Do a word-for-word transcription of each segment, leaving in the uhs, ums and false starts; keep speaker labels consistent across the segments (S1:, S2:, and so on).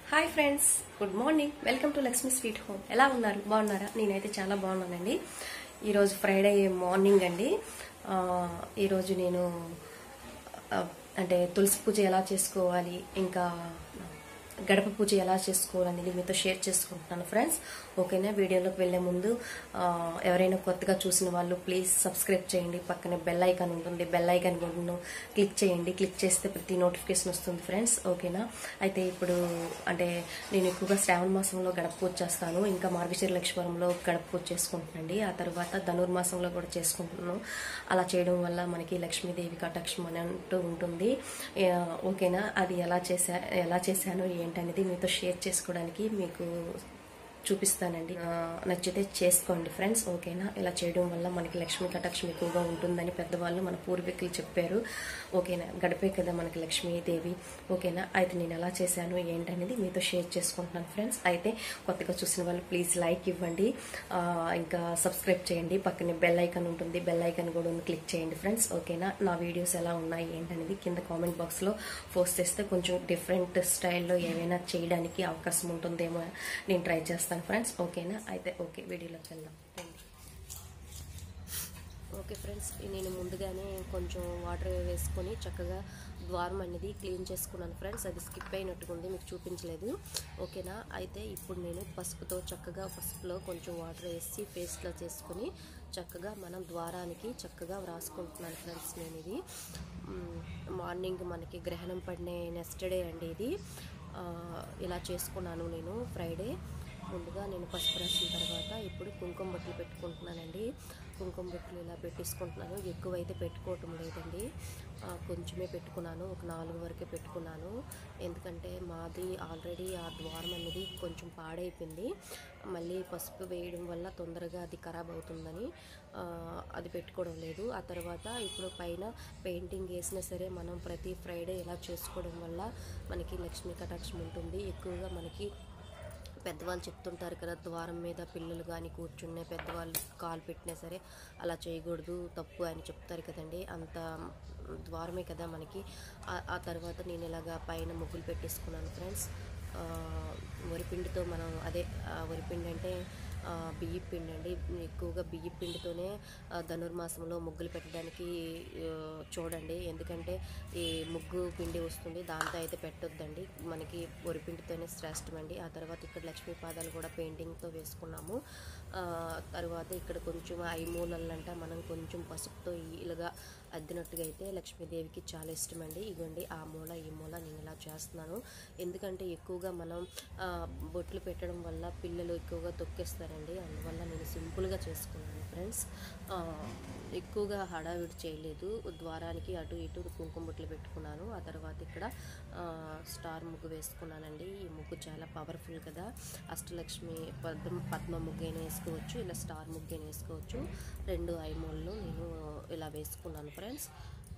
S1: Hi friends, good morning. Welcome to Lakshmi sweet home. ఎలా ఉన్నారు? బాగున్నారా? నేనైతే చాలా బాగున్నానండి. ఈరోజు ఫ్రైడే మార్నింగ్ అండి. ఈరోజు నేను అంటే తులసి పూజ ఎలా చేసుకోవాలి, ఇంకా గడప పూజ ఎలా చేసుకోవాలనేది మీతో షేర్ చేసుకుంటున్నాను ఫ్రెండ్స్. ఓకేనా? వీడియోలోకి వెళ్లే ముందు ఎవరైనా కొత్తగా చూసిన వాళ్ళు ప్లీజ్ సబ్స్క్రైబ్ చేయండి. పక్కనే బెల్ ఐకాన్ ఉంటుంది, బెల్ ఐకాన్ కూడా క్లిక్ చేయండి. క్లిక్ చేస్తే ప్రతి నోటిఫికేషన్ వస్తుంది ఫ్రెండ్స్. ఓకేనా? అయితే ఇప్పుడు అంటే నేను ఎక్కువగా శ్రావణ మాసంలో గడప పూజ చేస్తాను, ఇంకా మార్గశిర లక్ష్మీవారంలో గడప పూజ చేసుకుంటున్నాండి. ఆ తర్వాత ధనుర్మాసంలో కూడా చేసుకుంటున్నాను. అలా చేయడం వల్ల మనకి లక్ష్మీదేవి కటాక్షం అని అంటూ ఉంటుంది. ఓకేనా? అది ఎలా చేసా ఎలా చేశాను ఏంటనేది మీతో షేర్ చేసుకోవడానికి మీకు చూపిస్తానండి. నచ్చితే చేసుకోండి ఫ్రెండ్స్. ఓకేనా? ఇలా చేయడం వల్ల మనకి లక్ష్మీ కటాక్షం ఎక్కువగా ఉంటుందని పెద్దవాళ్ళు మన పూర్వీకులు చెప్పారు. ఓకేనా? గడపే కదా మనకి లక్ష్మీదేవి. ఓకేనా? అయితే నేను ఎలా చేశాను ఏంటనేది మీతో షేర్ చేసుకుంటున్నాను ఫ్రెండ్స్. అయితే కొత్తగా చూసిన వాళ్ళు ప్లీజ్ లైక్ ఇవ్వండి, ఇంకా సబ్స్క్రైబ్ చేయండి. పక్కనే బెల్ ఐకాన్ ఉంటుంది, బెల్ ఐకాన్ కూడా క్లిక్ చేయండి ఫ్రెండ్స్. ఓకేనా? నా వీడియోస్ ఎలా ఉన్నాయి ఏంటనేది కింద కామెంట్ బాక్స్లో పోస్ట్ చేస్తే కొంచెం డిఫరెంట్ స్టైల్లో ఏమైనా చేయడానికి అవకాశం ఉంటుందేమో నేను ట్రై చేస్తాను ఫ్రెండ్స్. ఓకేనా? అయితే ఓకే, వీడియోలోకి వెళ్దాం రండి. ఓకే ఫ్రెండ్స్, నేను ముందుగానే కొంచెం వాటర్ వేసుకొని చక్కగా ద్వారం అనేది క్లీన్ చేసుకున్నాను ఫ్రెండ్స్. అది స్కిప్ అయినట్టుగా ఉంది, మీకు చూపించలేదు. ఓకేనా? అయితే ఇప్పుడు నేను పసుపుతో చక్కగా పసుపులో కొంచెం వాటర్ వేసి పేస్ట్లో చేసుకొని చక్కగా మనం ద్వారానికి చక్కగా వ్రాసుకుంటున్నాను ఫ్రెండ్స్. నేను ఇది మార్నింగ్ మనకి గ్రహణం పడిన నెక్స్ట్ డే అండి. ఇది ఇలా చేసుకున్నాను నేను ఫ్రైడే. ముందుగా నేను పసుపు రాసిన తర్వాత ఇప్పుడు కుంకుమ బొట్లు పెట్టుకుంటున్నానండి. కుంకుమ బొట్లు ఇలా పెట్టేసుకుంటున్నాను. ఎక్కువైతే పెట్టుకోవటం లేదండి, కొంచెమే పెట్టుకున్నాను. ఒక నాలుగు వరకే పెట్టుకున్నాను. ఎందుకంటే మాది ఆల్రెడీ ఆ ద్వారం అనేది కొంచెం పాడైపోయింది. మళ్ళీ పసుపు వేయడం వల్ల తొందరగా అది ఖరాబ్ అవుతుందని అది పెట్టుకోవడం లేదు. ఆ తర్వాత ఇప్పుడు పైన పెయింటింగ్ వేసినా సరే మనం ప్రతి ఫ్రైడే ఇలా చేసుకోవడం వల్ల మనకి లక్ష్మీ కటాక్షం ఉంటుంది. ఎక్కువగా మనకి పెద్దవాళ్ళు చెప్తుంటారు కదా, ద్వారం మీద పిల్లలు కానీ కూర్చునే పెద్దవాళ్ళు కాలు పెట్టినా సరే అలా చేయకూడదు, తప్పు అని చెప్తారు కదండి. అంత ద్వారమే కదా మనకి. ఆ తర్వాత నేను ఇలాగా పైన ముగ్గులు పెట్టేసుకున్నాను ఫ్రెండ్స్. వరిపిండితో మనం అదే వరిపిండి అంటే బియ్య పిండి అండి. ఎక్కువగా బియ్య పిండితోనే ధనుర్మాసంలో ముగ్గులు పెట్టడానికి చూడండి. ఎందుకంటే ఈ ముగ్గు పిండి వస్తుంది, దాంతో అయితే పెట్టొద్దండి. మనకి వరిపిండితోనే శ్రేష్టం అండి. ఆ తర్వాత ఇక్కడ లక్ష్మీ పాదాలు కూడా పెయింటింగ్తో వేసుకున్నాము. తర్వాత ఇక్కడ కొంచెం ఐ మూలలంట మనం కొంచెం పసుపుతో ఇలాగా అద్దినట్టుగా అయితే లక్ష్మీదేవికి చాలా ఇష్టం అండి. ఇవ్వండి ఆ మూల ఈ మూల నేను ఇలా చేస్తున్నాను. ఎందుకంటే ఎక్కువగా మనం బొట్లు పెట్టడం వల్ల పిల్లలు ఎక్కువగా తొక్కేస్తారండి. అందువల్ల నేను సింపుల్గా చేసుకున్నాను ఫ్రెండ్స్. ఎక్కువగా హడావిడి చేయలేదు. ద్వారానికి అటు ఇటు కుంకుమ బొట్లు పెట్టుకున్నాను. ఆ తర్వాత ఇక్కడ స్టార్ ముగ్గు వేసుకున్నానండి. ఈ ముగ్గు చాలా పవర్ఫుల్ కదా. అష్టలక్ష్మి పద్మ పద్మ ముగ్గు అయినా వేసుకోవచ్చు, ఇలా స్టార్ ముగ్గు అయినా వేసుకోవచ్చు. రెండు ఐమూలను నేను ఇలా వేసుకున్నాను ఫ్రెండ్స్.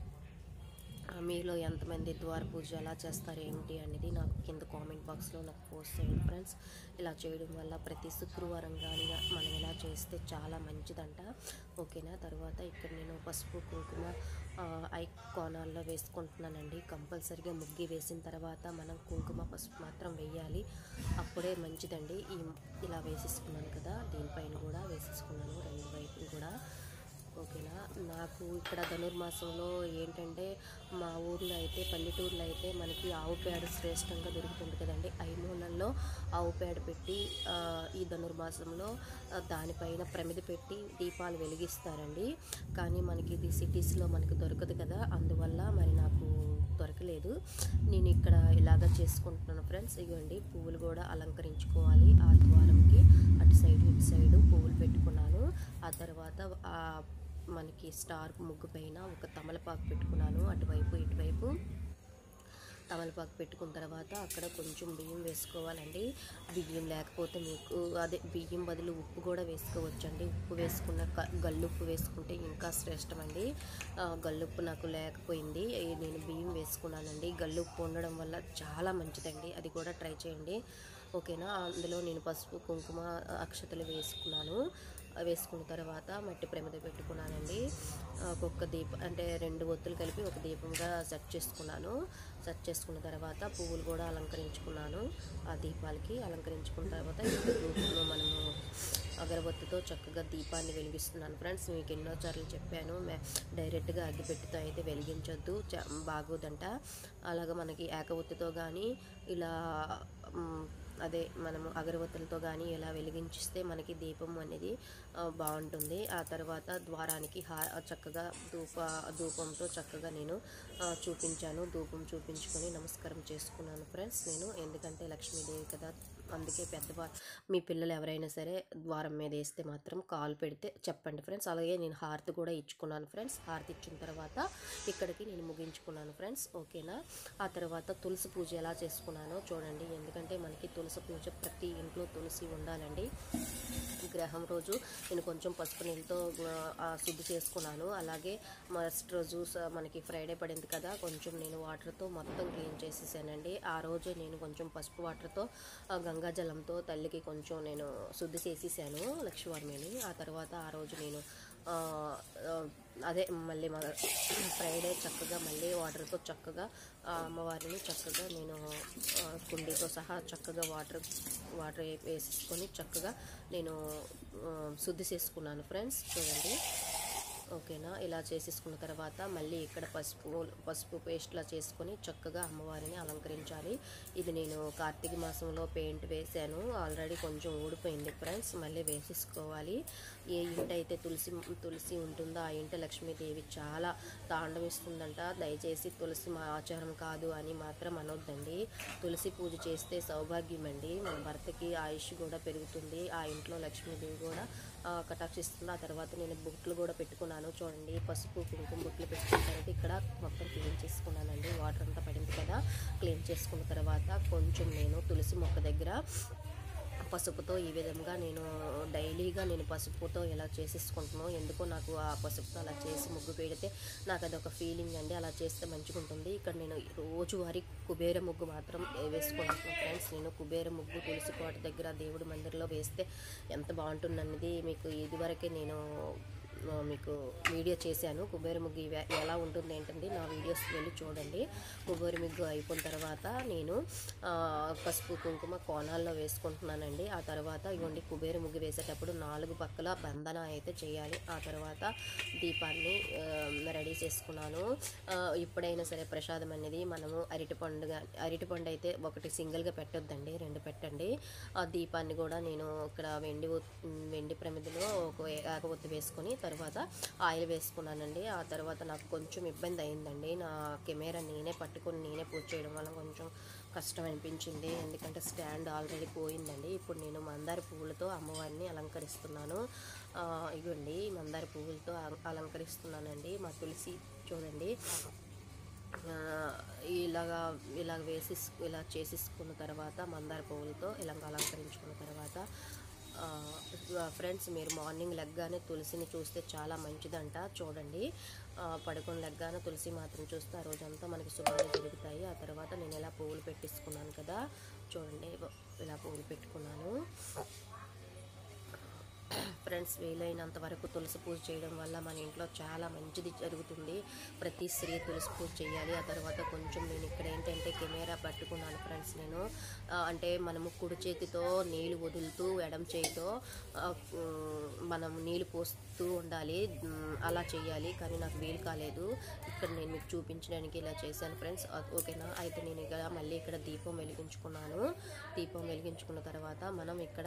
S1: మీలో ఎంతమంది ద్వార పూజ ఎలా చేస్తారు ఏంటి అనేది నాకు కింద కామెంట్ బాక్స్లో నాకు పోస్ట్ చేయండి ఫ్రెండ్స్. ఇలా చేయడం వల్ల ప్రతి శుక్రవారం కానీ మనం ఇలా చేస్తే చాలా మంచిదంట. ఓకేనా? తర్వాత ఇక్కడ నేను పసుపు కుంకుమ ఐ కోణాల్లో వేసుకుంటున్నానండి. కంపల్సరిగా ముగ్గి వేసిన తర్వాత మనం కుంకుమ పసుపు మాత్రం వేయాలి, అప్పుడే మంచిదండి. ఈ ఇలా వేసేసుకున్నాను కదా, దీనిపైన కూడా వేసేసుకున్నాను రెండు వైపులు కూడా. ఓకేనా? నాకు ఇక్కడ ధనుర్మాసంలో ఏంటంటే మా ఊర్లో అయితే పల్లెటూరులో అయితే మనకి ఆవు పేడ శ్రేష్టంగా దొరుకుతుంది కదండి. ఐమూలల్లో ఆవు పేడ పెట్టి ఈ ధనుర్మాసంలో దానిపైన ప్రమిద పెట్టి దీపాలు వెలిగిస్తారండి. కానీ మనకి ఇది సిటీస్లో మనకి దొరకదు కదా, అందువల్ల మరి నాకు దొరకలేదు. నేను ఇక్కడ ఇలాగా చేసుకుంటున్నాను ఫ్రెండ్స్. ఇవ్వండి పువ్వులు కూడా అలంకరించుకోవాలి. ఆ ద్వారంకి అటు సైడు ఇటు సైడు పువ్వులు పెట్టుకున్నాను. ఆ తర్వాత మనకి స్టార్ ముగ్గు పైన ఒక తమలపాకు పెట్టుకున్నాను. అటువైపు ఇటువైపు తమలపాకు పెట్టుకున్న తర్వాత అక్కడ కొంచెం బియ్యం వేసుకోవాలండి. బియ్యం లేకపోతే మీకు అదే బియ్యం బదులు ఉప్పు కూడా వేసుకోవచ్చండి. ఉప్పు వేసుకున్న గల్లుప్పు వేసుకుంటే ఇంకా శ్రేష్టం అండి. గల్లుప్పు నాకు లేకపోయింది, నేను బియ్యం వేసుకున్నానండి. గల్లుప్పు ఉండడం వల్ల చాలా మంచిదండి, అది కూడా ట్రై చేయండి. ఓకేనా? అందులో నేను పసుపు కుంకుమ అక్షతలు వేసుకున్నాను. వేసుకున్న తర్వాత మట్టి ప్రమిద పెట్టుకున్నానండి. ఒక్కొక్క దీపం అంటే రెండు ఒత్తులు కలిపి ఒక దీపంగా సెట్ చేసుకున్నాను. సెట్ చేసుకున్న తర్వాత పువ్వులు కూడా అలంకరించుకున్నాను. ఆ దీపాలకి అలంకరించుకున్న తర్వాత ఇప్పుడు మనము అగరబత్తితో చక్కగా దీపాన్ని వెలిగిస్తున్నాను ఫ్రెండ్స్. మీకు ఎన్నోసార్లు చెప్పాను, డైరెక్ట్గా అగ్గిపెట్టితో అయితే వెలిగించొద్దు, బాగోదంట. అలాగా మనకి ఏకవత్తితో కానీ ఇలా అదే మనము అగరబత్తులతో కానీ ఇలా వెలిగించిస్తే మనకి దీపం అనేది బాగుంటుంది. ఆ తర్వాత ద్వారానికి హా చక్కగా ధూప ధూపంతో చక్కగా నేను చూపించాను. ధూపం చూపించుకొని నమస్కారం చేసుకున్నాను ఫ్రెండ్స్ నేను. ఎందుకంటే లక్ష్మీదేవి కదా, అందుకే పెద్దవారు మీ పిల్లలు ఎవరైనా సరే ద్వారం మీద వేస్తే మాత్రం కాలు పెడితే చెప్పండి ఫ్రెండ్స్. అలాగే నేను హారతి కూడా ఇచ్చుకున్నాను ఫ్రెండ్స్. హారతి ఇచ్చిన తర్వాత ఇక్కడికి నేను ముగించుకున్నాను ఫ్రెండ్స్. ఓకేనా. ఆ తర్వాత తులసి పూజ ఎలా చేసుకున్నానో చూడండి. ఎందుకంటే మనకి తులసి పూజ ప్రతి ఇంట్లో తులసి ఉండాలండి. గ్రహం రోజు నేను కొంచెం పసుపు నీళ్ళతో శుద్ధి చేసుకున్నాను. అలాగే మరుసటి రోజు మనకి ఫ్రైడే పడింది కదా, కొంచెం నేను వాటర్తో మొత్తం క్లీన్ చేసేసానండి. ఆ రోజే నేను కొంచెం పసుపు వాటర్తో గంగాజలంతో తల్లికి కొంచెం నేను శుద్ధి చేసేసాను లక్ష్మీవారిని. ఆ తర్వాత ఆ రోజు నేను అదే మళ్ళీ ఫ్రైడే చక్కగా మళ్ళీ వాటర్తో చక్కగా అమ్మవారిని చక్కగా నేను కుండీతో సహా చక్కగా వాటర్ వాటర్ వేసేసుకొని చక్కగా నేను శుద్ధి చేసుకున్నాను ఫ్రెండ్స్. చూడండి. ఓకేనా. ఇలా చేసేసుకున్న తర్వాత మళ్ళీ ఇక్కడ పసుపు పసుపు పేస్ట్లా చేసుకొని చక్కగా అమ్మవారిని అలంకరించాలి. ఇది నేను కార్తీక మాసంలో పెయింట్ వేసాను, ఆల్రెడీ కొంచెం ఊడిపోయింది ఫ్రెండ్స్. మళ్ళీ వేసేసుకోవాలి. ఏ ఇంట అయితే తులసి తులసి ఉంటుందో ఆ ఇంట లక్ష్మీదేవి చాలా తాండవిస్తుందంట. దయచేసి తులసి మా ఆచారం కాదు అని మాత్రం అనొద్దండి. తులసి పూజ చేస్తే సౌభాగ్యం అండి. మన భర్తకి ఆయుష్ కూడా పెరుగుతుంది. ఆ ఇంట్లో లక్ష్మీదేవి కూడా కటాక్షిస్తుంది. ఆ తర్వాత నేను బొట్లు కూడా పెట్టుకున్నాను. చూడండి, పసుపు కుంకుమ బొట్లు పెట్టుకున్న తర్వాత ఇక్కడ మొత్తం క్లీన్ చేసుకున్నానండి. వాటర్ అంతా పడింది కదా, క్లీన్ చేసుకున్న తర్వాత కొంచెం నేను తులసి మొక్క దగ్గర పసుపుతో ఈ విధంగా నేను డైలీగా నేను పసుపుతో ఇలా చేసేసుకుంటున్నాను. ఎందుకో నాకు ఆ పసుపుతో అలా చేసి ముగ్గు పెడితే నాకు అదొక ఫీలింగ్ అండి. అలా చేస్తే మంచిగా ఉంటుంది. ఇక్కడ నేను రోజువారీ కుబేర ముగ్గు మాత్రం వేసుకుంటున్నాను ఫ్రెండ్స్. నేను కుబేర ముగ్గు తులసి కోట దగ్గర దేవుడి మందిరంలో వేస్తే ఎంత బాగుంటుందన్నది మీకు ఇదివరకే నేను మీకు వీడియో చేశాను. కుబేర ముగ్గు ఎలా ఉంటుంది ఏంటండి నా వీడియోస్ వెళ్ళి చూడండి. కుబేర ముగ్గు అయిపోయిన తర్వాత నేను పసుపు కుంకుమ కోణాల్లో వేసుకుంటున్నానండి. ఆ తర్వాత ఇవ్వండి కుబేర ముగ్గు వేసేటప్పుడు నాలుగు పక్కల బంధన అయితే చేయాలి. ఆ తర్వాత దీపాన్ని రెడీ చేసుకున్నాను. ఇప్పుడైనా సరే ప్రసాదం అనేది మనము అరటిపండు అరటిపండు అయితే ఒకటి సింగిల్గా పెట్టొద్దండి, రెండు పెట్టండి. ఆ దీపాన్ని కూడా నేను ఇక్కడ వెండి వెండి ప్రమిదలో ఒక ఏకవొత్తి వేసుకొని తర్వాత ఆయిల్ వేసుకున్నానండి. ఆ తర్వాత నాకు కొంచెం ఇబ్బంది అయిందండి. నా కెమెరా నేనే పట్టుకొని నేనే పూజ చేయడం వల్ల కొంచెం కష్టం అనిపించింది. ఎందుకంటే స్టాండ్ ఆల్రెడీ పోయిందండి. ఇప్పుడు నేను మందార పువ్వులతో అమ్మవారిని అలంకరిస్తున్నాను. ఇవ్వండి మందార పువ్వులతో అలంకరిస్తున్నానండి. మా తులసి చూడండి ఇలాగా ఇలాగ వేసి ఇలా చేసేసుకున్న తర్వాత మందార పువ్వులతో ఇలా అలంకరించుకున్న తర్వాత ఫ్రెండ్స్ మీరు మార్నింగ్ లెగ్గానే తులసిని చూస్తే చాలా మంచిదంట. చూడండి, పడుకొని లెగ్గానే తులసి మాత్రం చూస్తే ఆ రోజంతా మనకి శుభ్రంగా జరుగుతాయి. ఆ తర్వాత నేను ఇలా పువ్వులు పెట్టేసుకున్నాను కదా, చూడండి ఇలా పువ్వులు పెట్టుకున్నాను ఫ్రెండ్స్. వీలైనంత వరకు తులసి పూజ చేయడం వల్ల మన ఇంట్లో చాలా మంచిది జరుగుతుంది. ప్రతి స్త్రీ తులసి పూజ చేయాలి. ఆ తర్వాత కొంచెం నేను ఇక్కడ ఏంటంటే కెమెరా పట్టుకున్నాను ఫ్రెండ్స్. నేను అంటే మనము కుడి చేతితో నీళ్ళు వదులుతూ ఎడం చేతితో మనం నీళ్ళు పోస్తూ ఉండాలి, అలా చేయాలి. కానీ నాకు వీలు కాలేదు. ఇక్కడ నేను మీకు చూపించడానికి ఇలా చేశాను ఫ్రెండ్స్. ఓకేనా. అయితే నేను ఇక్కడ మళ్ళీ ఇక్కడ దీపం వెలిగించుకున్నాను. దీపం వెలిగించుకున్న తర్వాత మనం ఇక్కడ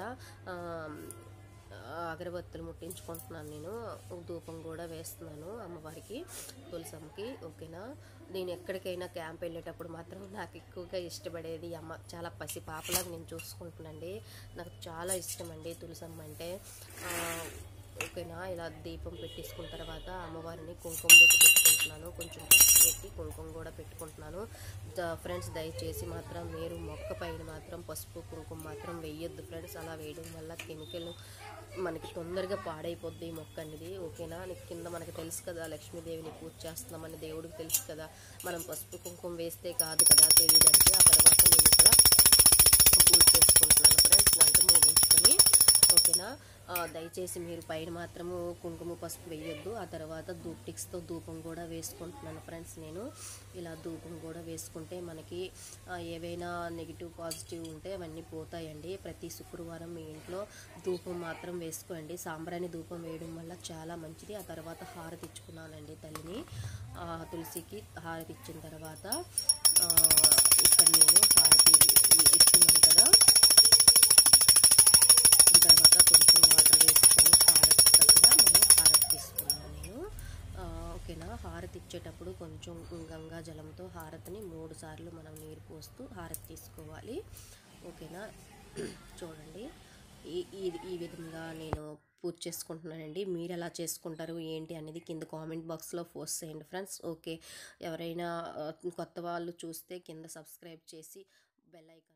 S1: అగరబత్తులు ముట్టించుకుంటున్నాను. నేను ధూపం కూడా వేస్తున్నాను అమ్మవారికి, తులసమ్మకి. ఓకేనా. నేను ఎక్కడికైనా క్యాంప్ వెళ్ళేటప్పుడు మాత్రం నాకు ఎక్కువగా ఇష్టపడేది అమ్మ. చాలా పసి పాపలాగా నేను చూసుకుంటున్నానండి. నాకు చాలా ఇష్టం అండి తులసమ్మ అంటే. ఓకేనా. ఇలా దీపం పెట్టేసుకున్న తర్వాత అమ్మవారిని కుంకుమ బొట్టు పెట్టుకుంటున్నాను. కొంచెం పసుపు పెట్టి కుంకుమ కూడా పెట్టుకుంటున్నాను. ఫ్రెండ్స్ దయచేసి మాత్రం మీరు మొక్క పైన మాత్రం పసుపు కుంకుమ మాత్రం వేయొద్దు ఫ్రెండ్స్. అలా వేయడం వల్ల కెమికల్ మనకి తొందరగా పాడైపోద్ది ఈ మొక్క అనేది. ఓకేనా. కింద మనకి తెలుసు కదా లక్ష్మీదేవిని పూజ చేస్తున్నామని దేవుడికి తెలుసు కదా, మనం పసుపు కుంకుమ వేస్తే కాదు కదా తెలియదంటే. ఆ తర్వాత నేను ఇక్కడ పూజ చేసుకుంటున్నాను ఫ్రెండ్స్, గంట ముగించుకొని. ఓకేనా. దయచేసి మీరు పైన మాత్రము కుంకుమ పసుపు వేయొద్దు. ఆ తర్వాత ధూప్ టిక్స్తో ధూపం కూడా వేసుకుంటున్నాను ఫ్రెండ్స్. నేను ఇలా ధూపం కూడా వేసుకుంటే మనకి ఏవైనా నెగిటివ్ పాజిటివ్ ఉంటే అవన్నీ పోతాయండి. ప్రతి శుక్రవారం మీ ఇంట్లో ధూపం మాత్రం వేసుకోండి. సాంబ్రాణి ధూపం వేయడం వల్ల చాలా మంచిది. ఆ తర్వాత హారతి ఇచ్చుకున్నానండి తల్లిని. తులసికి హారతి ఇచ్చిన తర్వాత ఇక్కడ నేను హారతి ఇచ్చుకున్నాను కదా, తర్వాత కొంచెం వాటర్ వేసుకొని హారతి దగ్గర నేను హారతి తీసుకున్నాను నేను. ఓకేనా, హారతి ఇచ్చేటప్పుడు కొంచెం గంగా జలంతో హారతిని మూడు సార్లు మనం నీరు పోస్తూ హారతి తీసుకోవాలి. ఓకేనా, చూడండి ఈ ఈ విధంగా నేను పూజ చేసుకుంటున్నానండి. మీరు ఎలా చేసుకుంటారు ఏంటి అనేది కింద కామెంట్ బాక్స్లో పోస్ట్ చేయండి ఫ్రెండ్స్. ఓకే, ఎవరైనా కొత్త వాళ్ళు చూస్తే కింద సబ్స్క్రైబ్ చేసి బెల్ ఐకాన్